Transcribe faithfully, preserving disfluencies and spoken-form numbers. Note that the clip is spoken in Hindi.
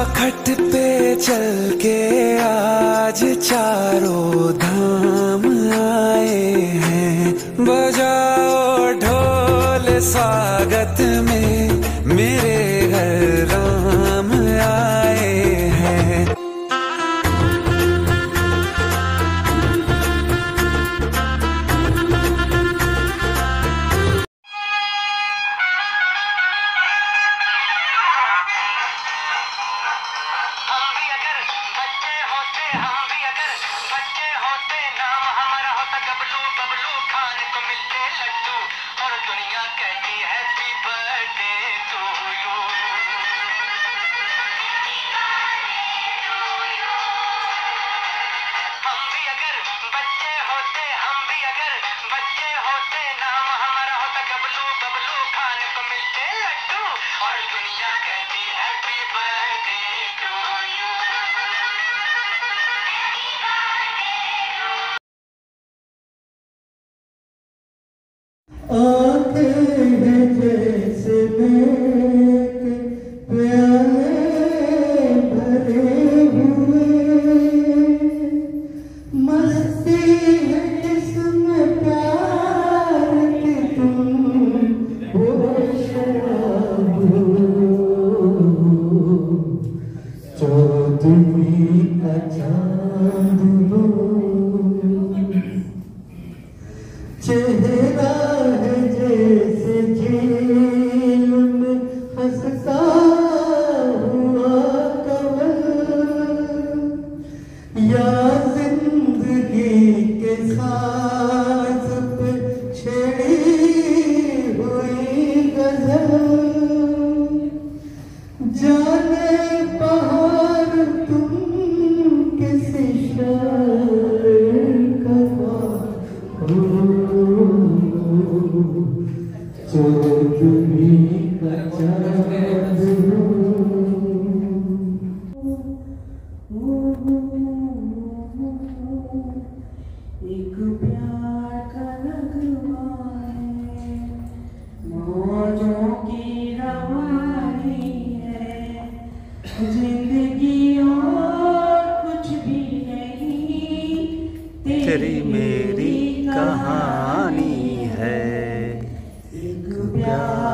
चौखट पे चल के आज चारों धाम आए हैं। बजाओ ढोल स्वागत में मेरे घर राम आए हैं। आते हैं जैसे मेघ प्याले भरे हुए, मस्ती है जिसमें प्यार की तुम वो शराब हो। चौदहवीं का चांद हो, चेहरा है जैसे झील में हंसता हुआ कमल, या जिंदगी के साज पे छेड़ी हुई गजल। जाने पहाड़ तुम किसी शायर का चौदहवीं का चांद एक प्यार का नगमा है, मौजों की रवानी है, जिंदगी और कुछ भी नहीं, तेरी मेरी कहानी है। एक प्यार